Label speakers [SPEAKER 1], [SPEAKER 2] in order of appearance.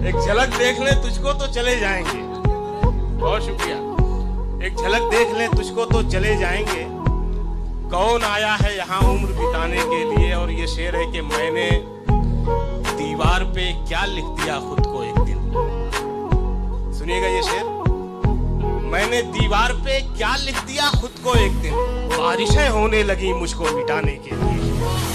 [SPEAKER 1] एक झलक देख ले तुझको तो चले जाएंगे। बहुत शुक्रिया। एक झलक देख ले तुझको तो चले जाएंगे। कौन आया है यहाँ उम्र बिताने के लिए। और ये शेर है कि मैंने दीवार पे क्या लिख दिया खुद को एक दिन। सुनिएगा ये शेर। मैंने दीवार पे क्या लिख दिया खुद को एक दिन। बारिशें होने लगी मुझको मिटाने के लिए।